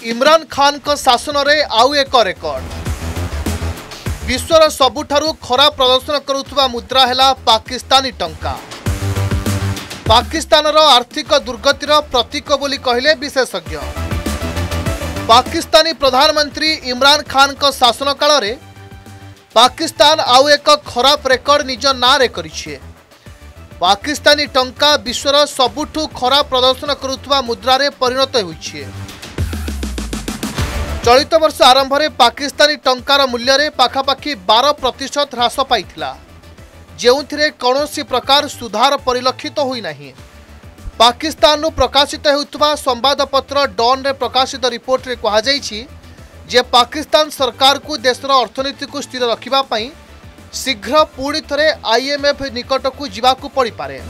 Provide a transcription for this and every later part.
इमरान खान को शासन रे आउ एक रेकर्ड। विश्वर सबुठारु खराब प्रदर्शन करुवा मुद्रा है पाकिस्तानी टंका। पाकिस्तान आर्थिक दुर्गतिर प्रतीक बोली कहले विशेषज्ञ। पाकिस्तानी प्रधानमंत्री इमरान खान को शासन काल रे पाकिस्तान आउ एक खराब रेकर्ड निज ना रे करिछे। पाकिस्तानी टंका विश्वर सबुठु खराब प्रदर्शन करुवा मुद्रा रे परिणत होइछे। चलित वर्ष आरंभ में पाकिस्तानी टंकार मूल्य रे पाखापाखि 12% ह्रास पाइथिला, जेउथिरे कौनसी प्रकार सुधार परिलक्षित होई नाही। पाकिस्तान प्रकाशित होउतबा संवादपत्र डॉन रे प्रकाशित रिपोर्ट रे कहा जायछि जे पाकिस्तान सरकार को देशर अर्थनीति को स्थिर रखिबा पई शीघ्र पुणी थरे IMF निकट को जिबाकू पड़ी पारे।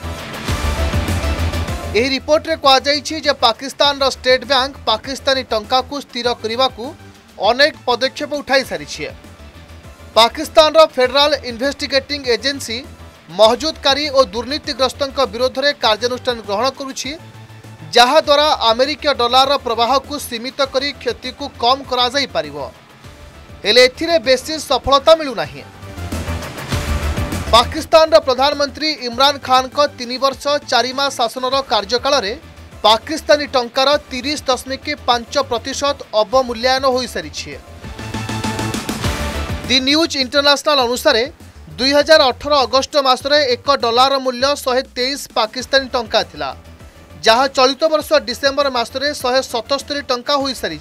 एही रिपोर्ट रे कहा जायछि जे पाकिस्तान रो स्टेट बैंक पाकिस्तानी टंका को स्थिर करने को अनेक पदक्षेप उठाई सारिछे। पाकिस्तान रो फेडरल इन्वेस्टिगेटिंग एजेंसी महजूदकारी और दुर्नीतिग्रस्तों विरोध में कार्यानुष्ठान ग्रहण करुछि, जहा द्वारा अमेरिका डॉलर प्रवाह को सीमित करी क्षति को कम करा जाई परिबो। हेले एथिरे बेसी सफलता मिलु नाही। पाकिस्तान प्रधानमंत्री इमरान खान को 3 वर्ष 4 मास शासन कार्यकाल रे पाकिस्तानी टंकार 30.5% अवमूल्यन हो सारी। दि न्यूज इंटरनेशनल अनुसार 2018 अगस्ट मासरे $1 मूल्य 123 पाकिस्तानी टंका थिला, जहा चलित वर्ष डिसेम्बर मासरे 177 टंका हो सारी।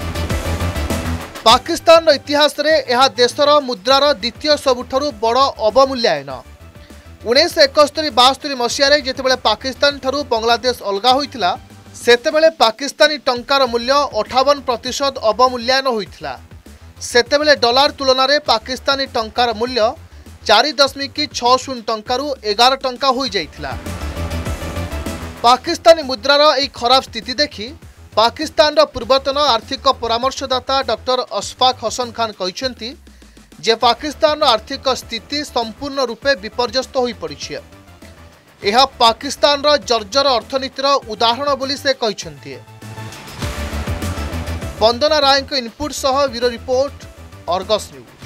पाकिस्तान इतिहास रे यह देशर मुद्रार द्वितीय सबुठारु बड़ अवमूल्यन। 1971-72 मसीह जितेबाला पाकिस्तान ठारू बांग्लादेश अलगा होइतिला, सेतेबेले पाकिस्तानी टंकार मूल्य 58% अवमूल्यन होइतिला। सेतेबेले डॉलर तुलन में पाकिस्तानी टंकार मूल्य 4.60 टंकारु 11 टंका हो जाइतिला। पाकिस्तानी मुद्रार यह खराब स्थिति देखि पाकिस्तान पूर्वतन आर्थिक परामर्शदाता डॉक्टर अशफाक हसन खान कहते जे पाकिस्तान आर्थिक स्थिति संपूर्ण रूपे विपर्यस्त हो पड़ी। यह पाकिस्तान जर्जर अर्थनीतिर उदाहरण बोली से कहते। वंदना राय इनपुट सह ब्यूरो रिपोर्ट, अर्गस न्यूज।